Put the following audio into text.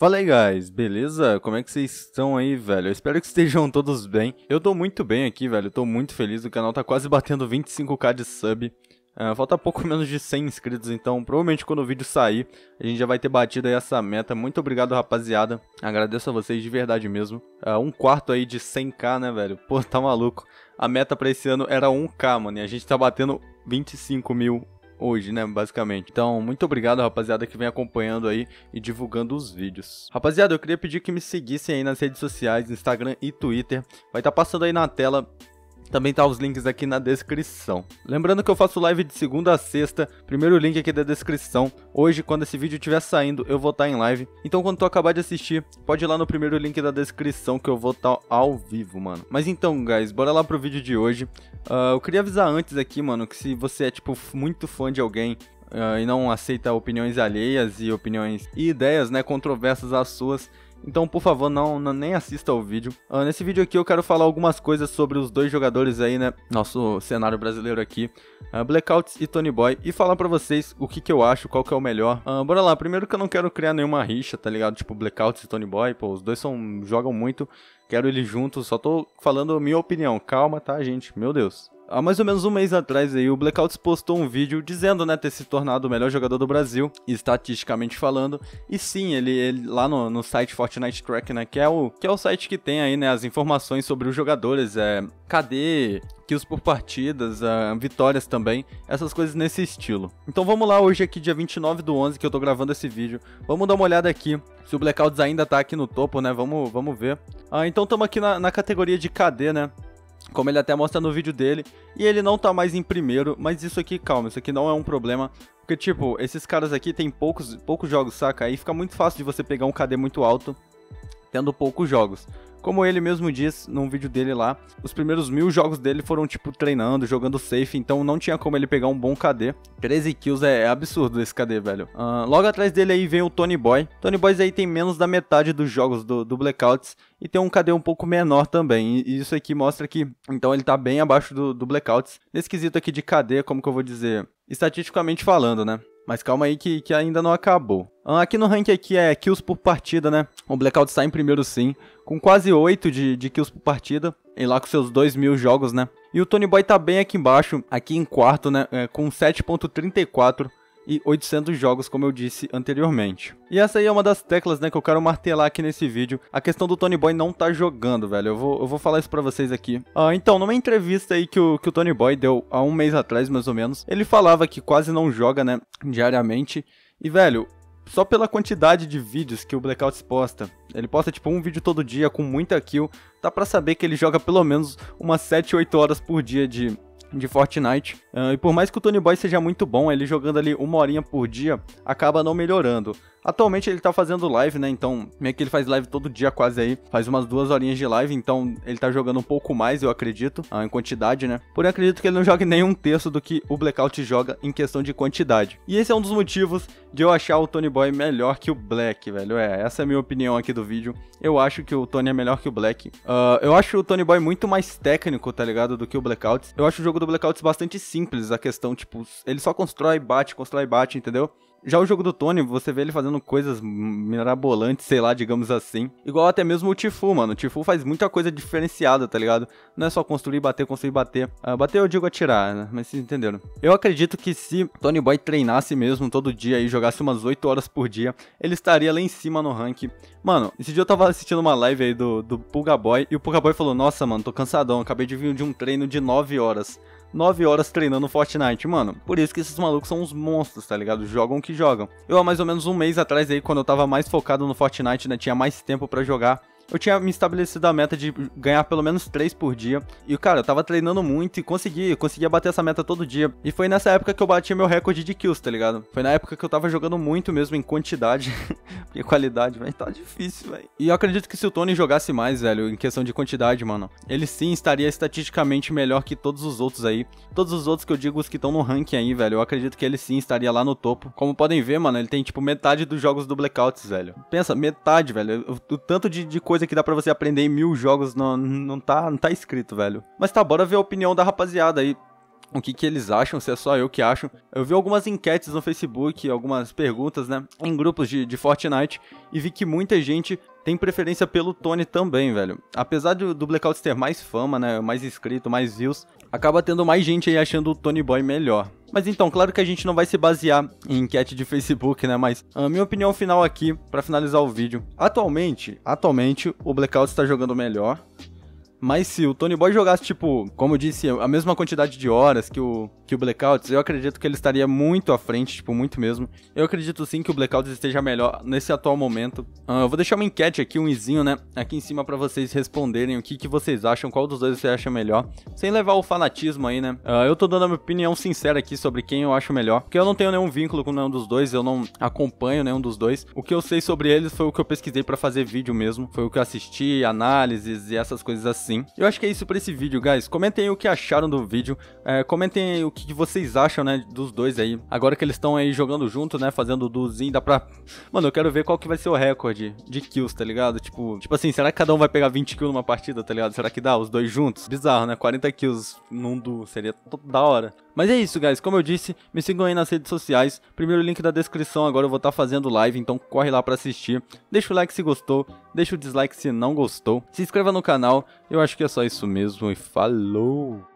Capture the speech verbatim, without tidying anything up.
Fala aí, guys, beleza? Como é que vocês estão aí, velho? Eu espero que estejam todos bem. Eu tô muito bem aqui, velho, eu tô muito feliz, o canal tá quase batendo vinte e cinco k de sub. Uh, falta pouco menos de cem inscritos, então provavelmente quando o vídeo sair, a gente já vai ter batido aí essa meta. Muito obrigado, rapaziada, agradeço a vocês de verdade mesmo. Uh, um quarto aí de cem k, né, velho? Pô, tá maluco. A meta pra esse ano era um k, mano, e a gente tá batendo vinte e cinco mil hoje, né, basicamente. Então, muito obrigado, rapaziada, que vem acompanhando aí e divulgando os vídeos. Rapaziada, eu queria pedir que me seguissem aí nas redes sociais, Instagram e Twitter. Vai estar passando aí na tela. Também tá os links aqui na descrição. Lembrando que eu faço live de segunda a sexta. Primeiro link aqui da descrição. Hoje, quando esse vídeo estiver saindo, eu vou estar em live. Então, quando tu acabar de assistir, pode ir lá no primeiro link da descrição que eu vou estar ao vivo, mano. Mas então, guys, bora lá pro vídeo de hoje. Uh, eu queria avisar antes aqui, mano, que se você é, tipo, muito fã de alguém uh, e não aceita opiniões alheias e opiniões e ideias, né, controversas às suas, então, por favor, não, não nem assista ao vídeo. Uh, nesse vídeo aqui eu quero falar algumas coisas sobre os dois jogadores aí, né? Nosso cenário brasileiro aqui, uh, Blackouts e Tony Boy. E falar pra vocês o que que eu acho, qual que é o melhor. Uh, bora lá, primeiro que eu não quero criar nenhuma rixa, tá ligado? Tipo, Blackouts e Tony Boy, pô, os dois são, jogam muito. Quero eles juntos, só tô falando a minha opinião. Calma, tá, gente? Meu Deus. Há mais ou menos um mês atrás aí, o Blackouts postou um vídeo dizendo, né, ter se tornado o melhor jogador do Brasil, estatisticamente falando. E sim, ele, ele lá no, no site Fortnite Track, né, que é, o, que é o site que tem aí, né, as informações sobre os jogadores, é, K D, kills por partidas, uh, vitórias também, essas coisas nesse estilo. Então vamos lá, hoje aqui dia vinte e nove do onze que eu tô gravando esse vídeo, vamos dar uma olhada aqui, se o Blackouts ainda tá aqui no topo, né, vamos, vamos ver. Ah, então estamos aqui na, na categoria de K D, né, como ele até mostra no vídeo dele, e ele não tá mais em primeiro, mas isso aqui, calma, isso aqui não é um problema, porque tipo, esses caras aqui tem poucos, poucos jogos, saca? Aí fica muito fácil de você pegar um K D muito alto, tendo poucos jogos. Como ele mesmo diz num vídeo dele lá, os primeiros mil jogos dele foram tipo treinando, jogando safe, então não tinha como ele pegar um bom K D. treze kills é, é absurdo esse K D, velho. Uh, logo atrás dele aí vem o Tony Boy. Tony Boy aí tem menos da metade dos jogos do, do Blackouts e tem um K D um pouco menor também. E isso aqui mostra que, então ele tá bem abaixo do, do Blackouts. Nesse quesito aqui de K D, como que eu vou dizer, estatisticamente falando, né? Mas calma aí que, que ainda não acabou. Ah, aqui no rank aqui é kills por partida, né? O Blackout está em primeiro sim, com quase oito de, de kills por partida. E lá com seus dois mil jogos, né? E o Tony Boy tá bem aqui embaixo, aqui em quarto, né? É, com sete ponto trinta e quatro e oitocentos jogos, como eu disse anteriormente. E essa aí é uma das teclas, né, que eu quero martelar aqui nesse vídeo. A questão do Tony Boy não tá jogando, velho. Eu vou, eu vou falar isso pra vocês aqui. Ah, então, numa entrevista aí que o, que o Tony Boy deu há um mês atrás, mais ou menos, ele falava que quase não joga, né, diariamente. E, velho, só pela quantidade de vídeos que o Blackouts posta, ele posta tipo um vídeo todo dia com muita kill, dá pra saber que ele joga pelo menos umas sete, oito horas por dia de... de Fortnite, uh, e por mais que o Tony Boy seja muito bom, ele jogando ali uma horinha por dia, acaba não melhorando. Atualmente ele tá fazendo live, né, então meio que ele faz live todo dia quase aí, faz umas duas horinhas de live, então ele tá jogando um pouco mais, eu acredito, uh, em quantidade, né. Porém, acredito que ele não joga nem um terço do que o Blackout joga em questão de quantidade. E esse é um dos motivos de eu achar o Tony Boy melhor que o Black, velho, é, essa é a minha opinião aqui do vídeo. Eu acho que o Tony é melhor que o Black. Uh, eu acho o Tony Boy muito mais técnico, tá ligado, do que o Blackout. Eu acho o jogo do Blackouts bastante simples, a questão, tipo, ele só constrói, bate, constrói, bate, entendeu? Já o jogo do Tony, você vê ele fazendo coisas mirabolantes, sei lá, digamos assim. Igual até mesmo o Tfue, mano. O Tfue faz muita coisa diferenciada, tá ligado? Não é só construir, bater, construir, bater. Uh, bater eu digo atirar, né? Mas vocês entenderam. Eu acredito que se Tony Boy treinasse mesmo todo dia e jogasse umas oito horas por dia, ele estaria lá em cima no rank. Mano, esse dia eu tava assistindo uma live aí do, do Pulga Boy e o Pulga Boy falou, nossa, mano, tô cansadão, acabei de vir de um treino de nove horas. nove horas treinando Fortnite, mano. Por isso que esses malucos são uns monstros, tá ligado? Jogam o que jogam. Eu há mais ou menos um mês atrás aí, quando eu tava mais focado no Fortnite, né, tinha mais tempo pra jogar, eu tinha me estabelecido a meta de ganhar pelo menos três por dia. E, cara, eu tava treinando muito e consegui, conseguia bater essa meta todo dia. E foi nessa época que eu bati meu recorde de kills, tá ligado? Foi na época que eu tava jogando muito mesmo em quantidade. E qualidade, velho, tá difícil, velho. E eu acredito que se o Tony jogasse mais, velho, em questão de quantidade, mano, ele sim estaria estatisticamente melhor que todos os outros aí. Todos os outros que eu digo, os que estão no ranking aí, velho, eu acredito que ele sim estaria lá no topo. Como podem ver, mano, ele tem, tipo, metade dos jogos do Blackouts, velho. Pensa, metade, velho. O, o tanto de, de coisa que dá pra você aprender em mil jogos não, não, tá, não tá escrito, velho. Mas tá, bora ver a opinião da rapaziada aí. o que, que eles acham, se é só eu que acho. Eu vi algumas enquetes no Facebook, algumas perguntas, né, em grupos de, de Fortnite, e vi que muita gente tem preferência pelo Tony também, velho. Apesar do, do Blackouts ter mais fama, né, mais inscrito, mais views, acaba tendo mais gente aí achando o Tony Boy melhor. Mas então, claro que a gente não vai se basear em enquete de Facebook, né, mas a minha opinião final aqui, pra finalizar o vídeo. Atualmente, atualmente, o Blackouts tá jogando melhor. Mas se o Tony Boy jogasse, tipo, como eu disse, a mesma quantidade de horas que o, que o Blackouts, eu acredito que ele estaria muito à frente, tipo, muito mesmo. Eu acredito sim que o Blackouts esteja melhor nesse atual momento. Uh, eu vou deixar uma enquete aqui, um izinho, né, aqui em cima pra vocês responderem o que, que vocês acham, qual dos dois você acha melhor. Sem levar o fanatismo aí, né. Uh, eu tô dando a minha opinião sincera aqui sobre quem eu acho melhor, porque eu não tenho nenhum vínculo com nenhum dos dois, eu não acompanho nenhum dos dois. O que eu sei sobre eles foi o que eu pesquisei pra fazer vídeo mesmo, foi o que eu assisti, análises e essas coisas assim. Eu acho que é isso pra esse vídeo, guys. Comentem aí o que acharam do vídeo. É, comentem aí o que vocês acham, né, dos dois aí. Agora que eles estão aí jogando junto, né, fazendo o duzinho, dá pra... Mano, eu quero ver qual que vai ser o recorde de kills, tá ligado? Tipo, tipo assim, será que cada um vai pegar vinte kills numa partida, tá ligado? Será que dá os dois juntos? Bizarro, né? quarenta kills num duo, seria da hora. Mas é isso, guys. Como eu disse, me sigam aí nas redes sociais. Primeiro link da descrição, agora eu vou estar fazendo live, então corre lá pra assistir. Deixa o like se gostou, deixa o dislike se não gostou. Se inscreva no canal. Eu acho que é só isso mesmo e falou!